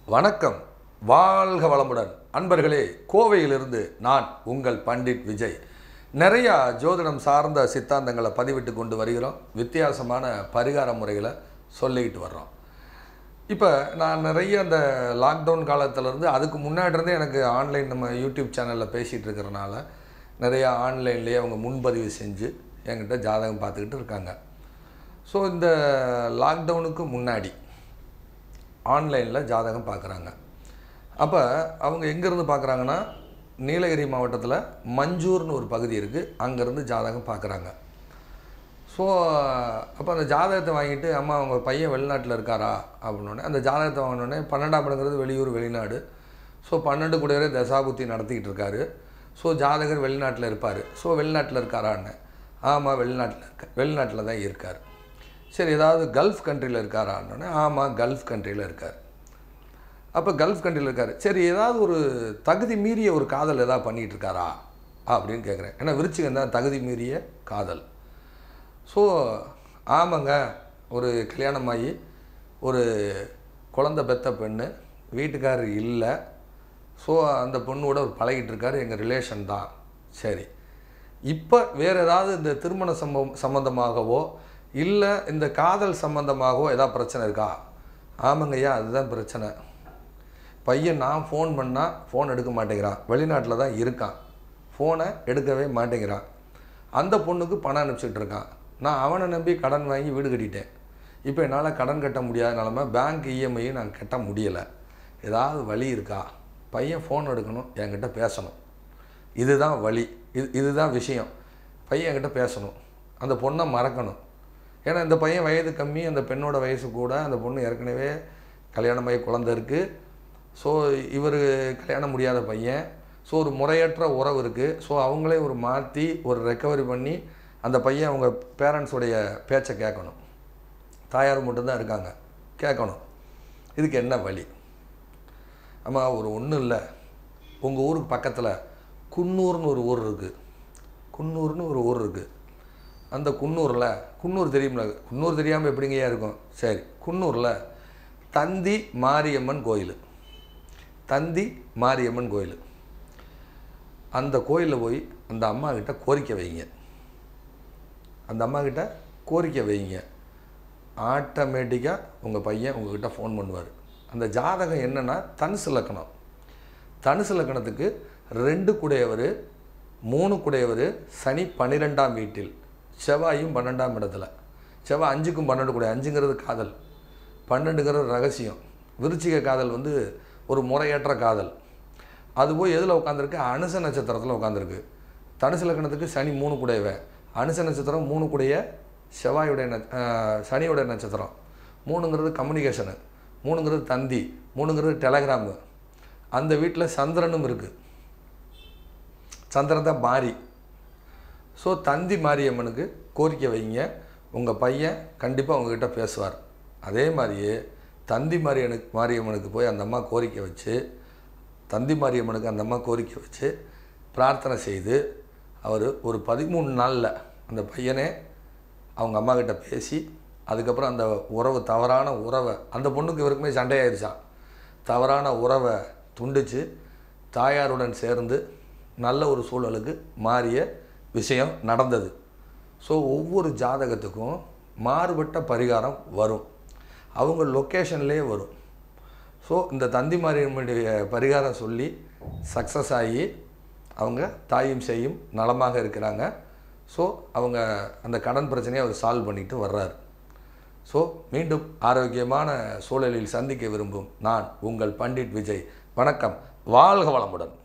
வணக்கம். வாழ்க வளமுடன். அன்பர்களே, கோவையிலிருந்து நான் உங்கள் பண்டிட் விஜய். நிறையா ஜோதிடம் சார்ந்த சித்தாந்தங்களை பதிவிட்டு கொண்டு வருகிறோம். வித்தியாசமான பரிகார முறைகளை சொல்லிக்கிட்டு வர்றோம். இப்போ நான் நிறைய அந்த லாக்டவுன் காலத்திலேருந்து அதுக்கு முன்னாடி இருந்தே எனக்கு ஆன்லைன் நம்ம யூடியூப் சேனலில் பேசிகிட்டு இருக்கிறனால நிறையா ஆன்லைன்லேயே அவங்க முன்பதிவு செஞ்சு என்கிட்ட ஜாதகம் பார்த்துக்கிட்டு இருக்காங்க. ஸோ இந்த லாக்டவுனுக்கு முன்னாடி ஆன்லைனில் ஜாதகம் பார்க்குறாங்க. அப்போ அவங்க எங்கேருந்து பார்க்குறாங்கன்னா, நீலகிரி மாவட்டத்தில் மஞ்சூர்னு ஒரு பகுதி இருக்குது, அங்கேருந்து ஜாதகம் பார்க்குறாங்க. ஸோ அப்போ அந்த ஜாதகத்தை வாங்கிட்டு, அம்மா அவங்க பையன் வெளிநாட்டில் இருக்காரா அப்படின்னோடனே, அந்த ஜாதகத்தை வாங்கினோடனே 12ஆம் இடங்கிறது வெளியூர் வெளிநாடு. ஸோ 12 கூடவே தசாபுத்தி நடத்திக்கிட்டு இருக்காரு. ஸோ ஜாதகர் வெளிநாட்டில் இருப்பார். ஸோ வெளிநாட்டில் இருக்காரான்னு, ஆமாம் வெளிநாட்டில் தான் இருக்கார். சரி, ஏதாவது கல்ஃப் கண்ட்ரியில் இருக்காரான்னொன்னே, ஆமாம் கல்ஃப் கண்ட்ரியில் இருக்கார். அப்போ கல்ஃப் கண்ட்ரியில் இருக்கார். சரி, ஏதாவது ஒரு தகுதி மீறிய ஒரு காதல் ஏதாவது பண்ணிகிட்டு இருக்காரா அப்படின்னு கேட்குறேன். ஏன்னா விருச்சிகம் தான் தகுதி மீறிய காதல். ஸோ ஆமாங்க, ஒரு கல்யாணமாகி ஒரு குழந்தை பெற்ற பெண்ணு, வீட்டுக்காரர் இல்லை. ஸோ அந்த பொண்ணோட ஒரு பழகிட்டு இருக்கார், எங்கள் ரிலேஷன் தான். சரி, இப்போ வேறு ஏதாவது இந்த திருமண சம்பந்தமாகவோ இல்லை இந்த காதல் சம்பந்தமாகவோ ஏதாவது பிரச்சனை இருக்கா? ஆமாங்க ஐயா, அதுதான் பிரச்சனை. பையன் நான் ஃபோன் பண்ணால் ஃபோன் எடுக்க மாட்டேங்கிறான், வெளிநாட்டில் தான் இருக்கான், ஃபோனை எடுக்கவே மாட்டேங்கிறான். அந்த பொண்ணுக்கு பணம் அனுப்பிச்சிட்டு இருக்கான். நான் அவனை நம்பி கடன் வாங்கி வீடு கட்டிட்டேன். இப்போ என்னால் கடன் கட்ட முடியாத நிலமை, பேங்க் இஎம்ஐயும் நான் கட்ட முடியலை. ஏதாவது வழி இருக்கா? பையன் ஃபோன் எடுக்கணும், என்கிட்ட பேசணும். இதுதான் வழி, இதுதான் விஷயம். பையன் என்கிட்ட பேசணும், அந்த பொண்ணை மறக்கணும். ஏன்னா இந்த பையன் வயது கம்மி, அந்த பெண்ணோட வயசு கூட. அந்த பொண்ணு ஏற்கனவே கல்யாணமாகி குழந்தை இருக்குது. ஸோ இவர் கல்யாணம் முடியாத பையன். ஸோ ஒரு முறையற்ற உறவு இருக்குது. ஸோ அவங்களே ஒரு மாற்றி ஒரு ரெக்கவரி பண்ணி அந்த பையன் அவங்க பேரண்ட்ஸுடைய பேச்சை கேட்கணும். தாயார் மட்டும்தான் இருக்காங்க, கேட்கணும். இதுக்கு என்ன வழி? ஆமாம், ஒரு ஒன்றும் இல்லை, உங்கள் ஊருக்கு பக்கத்தில் குன்னூர்னு ஒரு ஊர் இருக்குது. குன்னூர்னு ஒரு ஊர் இருக்குது. அந்த குன்னூரில், குன்னூர் தெரியுமில்ல, குன்னூர் தெரியாமல் எப்படிங்கய்யா இருக்கும்? சரி, குன்னூரில் தந்தி மாரியம்மன் கோயில், தந்தி மாரியம்மன் கோயில். அந்த கோயிலில் போய் அந்த அம்மா கிட்ட கோரிக்கை வைங்க. அந்த அம்மா கிட்ட கோரிக்கை வைங்க. ஆட்டோமேட்டிக்காக உங்கள் பையன் உங்கள்கிட்ட ஃபோன் பண்ணுவார். அந்த ஜாதகம் என்னென்னா தனுசு லக்கணம். தனுசு லக்கணத்துக்கு 2 குடையவர் 3 குடையவர், சனி 12ஆம் வீட்டில், செவ்வாயும் 12ஆம் இடத்துல. செவ்வாய் 5க்கும் 12 கூட. 5ங்கிறது காதல், 12ங்கிறது ரகசியம். விருச்சிக காதல் வந்து ஒரு முறையற்ற காதல். அது போய் எதில் உட்காந்துருக்கு? அனுச நட்சத்திரத்தில் உட்காந்துருக்கு. தனுசு லக்கணத்துக்கு சனி 3 கூடையவன், அனுச நட்சத்திரம் 3 கூடைய செவ்வாயுடைய சனியுடைய நட்சத்திரம். 3ங்கிறது கம்யூனிகேஷனு, 3ங்கிறது தந்தி, 3ங்கிறது டெலகிராமு. அந்த வீட்டில் சந்திரனும் இருக்குது. சந்திரன் தான் மாறி. ஸோ தந்தி மாரியம்மனுக்கு கோரிக்கை வைங்க. உங்கள் பையன் கண்டிப்பாக உங்ககிட்ட பேசுவார். அதே மாதிரியே தந்தி மாரியம்மனுக்கு போய் அந்த அம்மா கோரிக்கை வச்சு, தந்தி மாரியம்மனுக்கு அந்த அம்மா கோரிக்கை வச்சு பிரார்த்தனை செய்து, அவர் ஒரு 13 நாளில் அந்த பையனே அவங்க அம்மா கிட்ட பேசி, அதுக்கப்புறம் அந்த உறவு, தவறான உறவை, அந்த பொண்ணுக்கு இவருக்குமே சண்டையாயிருச்சான், தவறான உறவை துண்டித்து தாயாருடன் சேர்ந்து நல்ல ஒரு சூழலுக்கு மாறிய விஷயம் நடந்தது. ஸோ ஒவ்வொரு ஜாதகத்துக்கும் மாறுபட்ட பரிகாரம் வரும், அவங்க லொக்கேஷன்லேயே வரும். ஸோ இந்த தந்தி மாரியம்மனுடைய பரிகாரம் சொல்லி சக்ஸஸ் ஆகி அவங்க தாயும் செய்யும் நலமாக இருக்கிறாங்க. ஸோ அவங்க அந்த கடன் பிரச்சனையை அவர் சால்வ் பண்ணிட்டு வர்றார். ஸோ மீண்டும் ஆரோக்கியமான சூழலில் சந்திக்க விரும்பும் நான் உங்கள் பண்டிட் விஜய். வணக்கம். வாழ்க வளமுடன்.